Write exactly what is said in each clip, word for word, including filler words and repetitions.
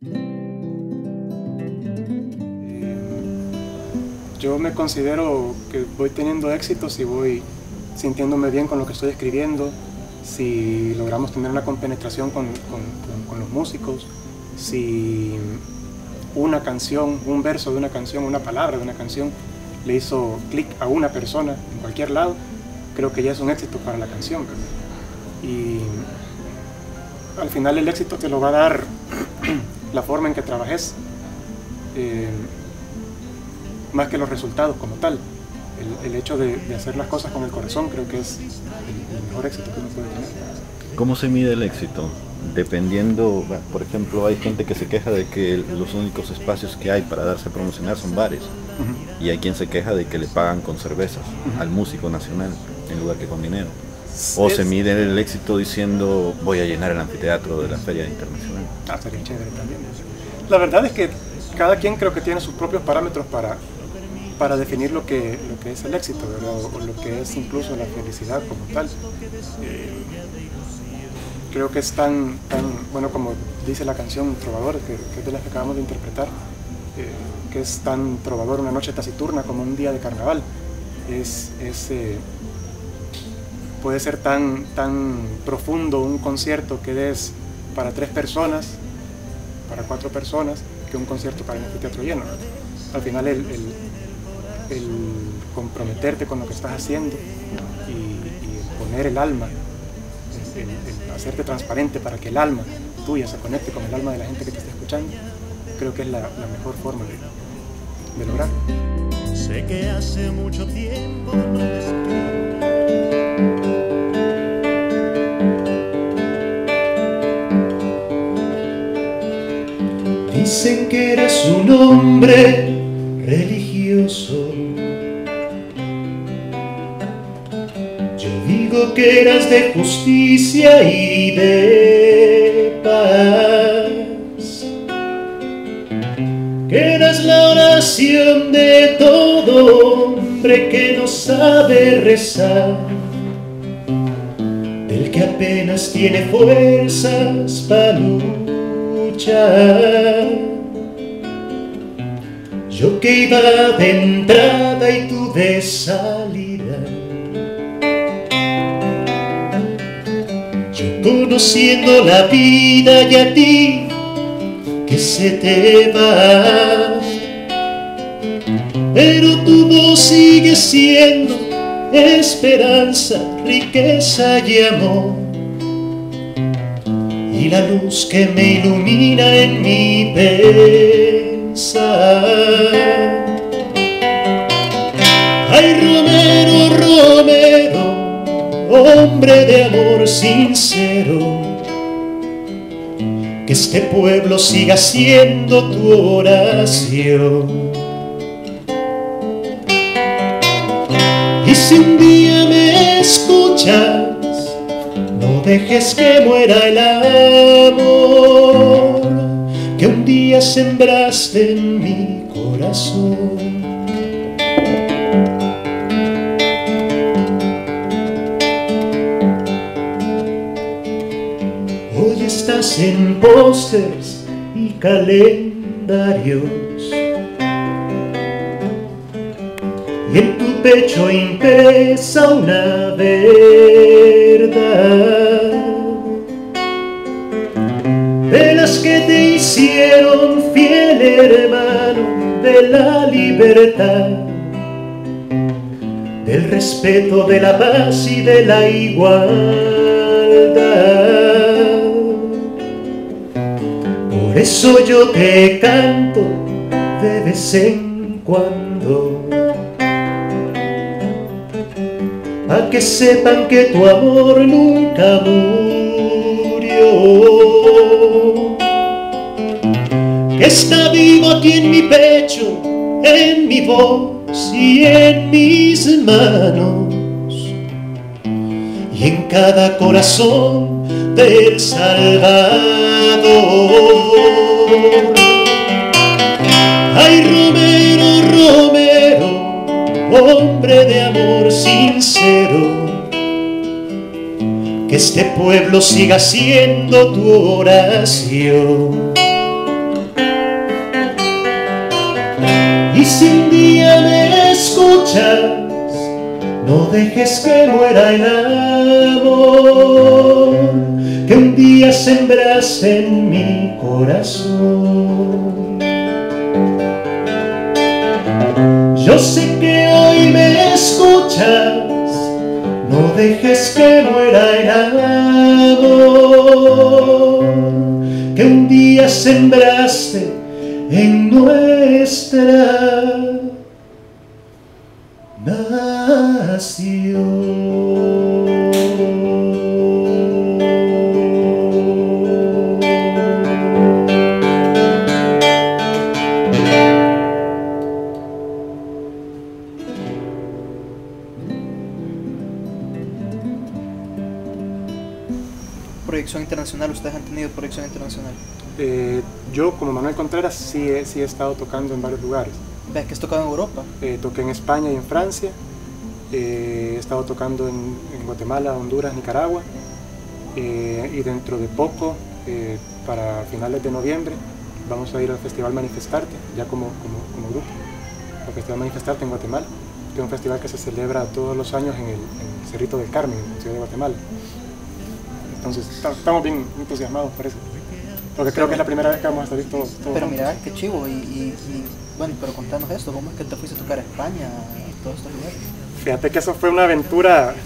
Yo me considero que voy teniendo éxito si voy sintiéndome bien con lo que estoy escribiendo, si logramos tener una compenetración con, con, con, con los músicos, si una canción, un verso de una canción, una palabra de una canción le hizo clic a una persona en cualquier lado, creo que ya es un éxito para la canción, ¿verdad? Y al final el éxito te lo va a dar la forma en que trabajes, eh, más que los resultados como tal. El, el hecho de, de hacer las cosas con el corazón creo que es el, el mejor éxito que uno puede tener. ¿Cómo se mide el éxito? Dependiendo, por ejemplo, hay gente que se queja de que los únicos espacios que hay para darse a promocionar son bares. Uh-huh. Y hay quien se queja de que le pagan con cervezas uh-huh. al músico nacional en lugar que con dinero. O es... se mide el éxito diciendo voy a llenar el anfiteatro de la Feria Internacional. Ah, sería chévere también. La verdad es que cada quien creo que tiene sus propios parámetros para, para definir lo que, lo que es el éxito, ¿verdad? O, o lo que es incluso la felicidad como tal. Eh, creo que es tan, tan, bueno, como dice la canción Trovador, que, que es de las que acabamos de interpretar, eh, que es tan trovador una noche taciturna como un día de carnaval. Es, es, eh, puede ser tan, tan profundo un concierto que des para tres personas, para cuatro personas, que un concierto para un anfiteatro lleno. Al final el, el, el comprometerte con lo que estás haciendo y, y poner el alma, el, el hacerte transparente para que el alma tuya se conecte con el alma de la gente que te está escuchando, creo que es la, la mejor forma de, de lograrlo. Sé que hace mucho tiempo dicen que eres un hombre religioso. Yo digo que eras de justicia y de paz, que eras la oración de todo hombre que no sabe rezar, del que apenas tiene fuerzas para luchar. Yo que iba de entrada y tú de salida, yo conociendo la vida y a ti que se te va, pero tu voz sigue siendo esperanza, riqueza y amor, y la luz que me ilumina en mi pensar. Ay, Romero, Romero, hombre de amor sincero, que este pueblo siga siendo tu oración. Y si un día me escuchas, no dejes que muera el amor que un día sembraste en mi corazón. Hoy estás en pósters y calendarios, y en tu pecho impresa una verdad, de las que te hicieron fiel hermano de la libertad, del respeto, de la paz y de la igualdad. Por eso yo te canto de vez en cuando, a que sepan que tu amor nunca murió, que está vivo aquí en mi pecho, en mi voz y en mis manos, y en cada corazón del Salvador. Ay, Romero, Romero, hombre de amor sincero, que este pueblo siga siendo tu oración. si un día me escuchas, no dejes que muera el amor que un día sembraste en mi corazón. Yo sé que hoy me escuchas, no dejes que muera el amor que un día sembraste en nuestra nación. Proyección internacional, ¿ustedes han tenido proyección internacional? Eh, yo, como Manuel Contreras, sí he, sí he estado tocando en varios lugares. ¿Ves que has tocado en Europa? Eh, toqué en España y en Francia. Eh, he estado tocando en, en Guatemala, Honduras, Nicaragua. Eh, y dentro de poco, eh, para finales de noviembre, vamos a ir al Festival Manifestarte, ya como, como, como grupo. El Festival Manifestarte en Guatemala, que es un festival que se celebra todos los años en el, en el Cerrito del Carmen, en la ciudad de Guatemala. Entonces, estamos bien entusiasmados por eso. Porque creo que es la primera vez que vamos a salir todos. Todo pero mira, qué chivo. Y, y, y bueno, pero contanos esto, ¿cómo es que te fuiste a tocar a España, a todos estos lugares? Fíjate que eso fue una aventura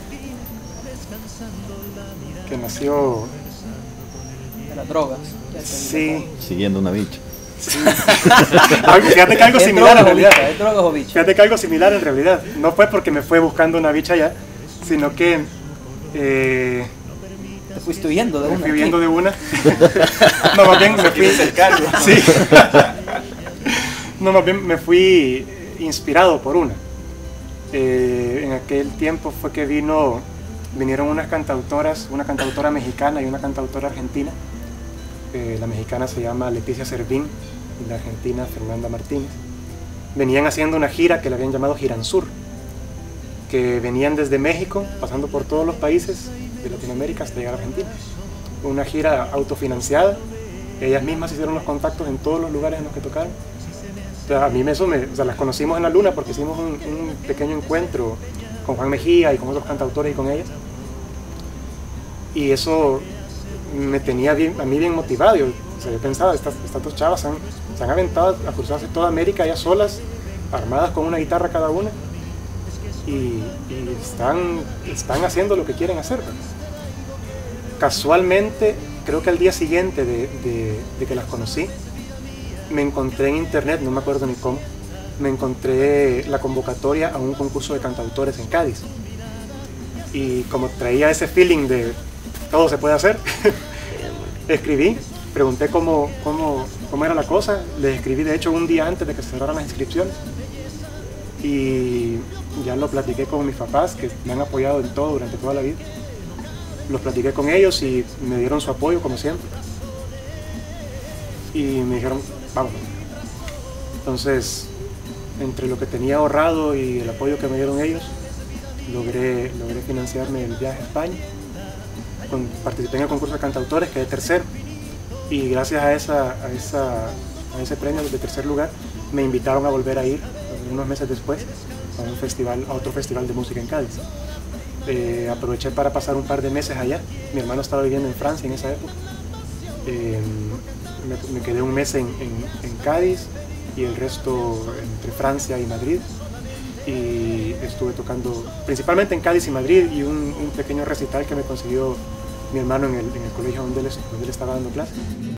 que nació... De las drogas. Sí. Siguiendo una bicha. Sí. Fíjate que algo ¿Es similar drogas en o realidad. bicha? ¿Es drogas o bicha? Fíjate que algo similar en realidad. No fue porque me fue buscando una bicha allá, sino que... Eh, Te fuiste huyendo de me una. fui huyendo de una. No, más bien me fui... Sí. No, más bien me fui inspirado por una. Eh, en aquel tiempo fue que vino, vinieron unas cantautoras, una cantautora mexicana y una cantautora argentina. Eh, la mexicana se llama Leticia Servín y la argentina Fernanda Martínez. Venían haciendo una gira que le habían llamado Giransur, que venían desde México, pasando por todos los países de Latinoamérica hasta llegar a Argentina. Una gira autofinanciada, ellas mismas hicieron los contactos en todos los lugares en los que tocaron. O sea, a mí me, eso me, o sea, las conocimos en la Luna porque hicimos un, un pequeño encuentro con Juan Mejía y con otros cantautores y con ellas. Y eso me tenía bien, a mí bien motivado. Yo, o sea, yo pensaba, estas, estas dos chavas se han, se han aventado a cruzarse toda América ellas solas, armadas con una guitarra cada una. Y, y están, están haciendo lo que quieren hacer. Casualmente, creo que al día siguiente de, de, de que las conocí, me encontré en internet, no me acuerdo ni cómo, me encontré la convocatoria a un concurso de cantautores en Cádiz. Y como traía ese feeling de todo se puede hacer, escribí, pregunté cómo, cómo, cómo era la cosa, les escribí de hecho un día antes de que se cerraran las inscripciones. Y ya lo platiqué con mis papás, que me han apoyado en todo durante toda la vida. Los platiqué con ellos y me dieron su apoyo, como siempre. Y me dijeron, vamos. Entonces, entre lo que tenía ahorrado y el apoyo que me dieron ellos, logré, logré financiarme el viaje a España. Con, participé en el concurso de cantautores, quedé tercero. Y gracias a, esa, a, esa, a ese premio de tercer lugar, me invitaron a volver a ir unos meses después a un festival, a otro festival de música en Cádiz. Eh, aproveché para pasar un par de meses allá. Mi hermano estaba viviendo en Francia en esa época. Eh, me, me quedé un mes en, en, en Cádiz y el resto entre Francia y Madrid. Y estuve tocando principalmente en Cádiz y Madrid y un, un pequeño recital que me consiguió mi hermano en el, en el colegio donde él, donde él estaba dando clases.